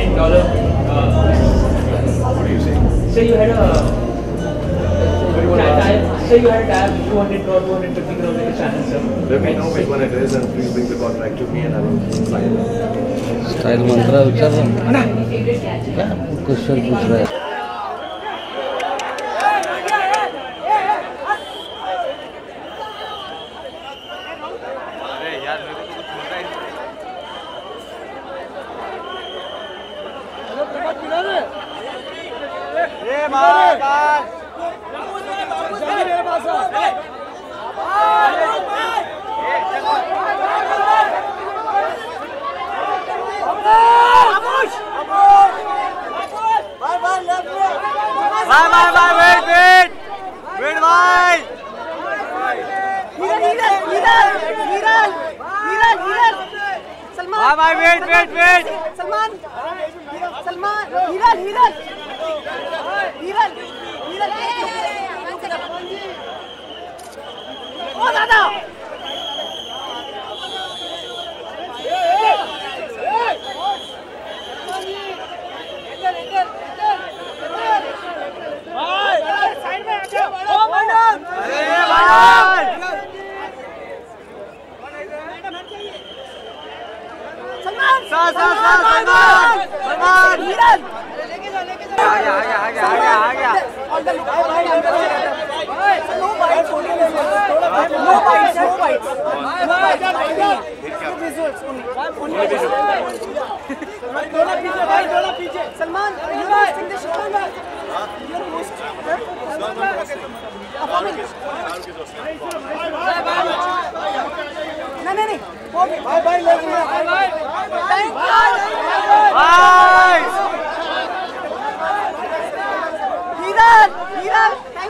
$1 million. What do you say? Say you had a say you had a tab 200 crore, 250 crore in the channel, sir. Let me know which one it is and please bring the contract to me and I will sign it. Style मंत्रा विचार क्या question पूछ रहा है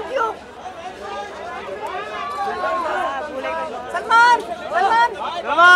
सलमान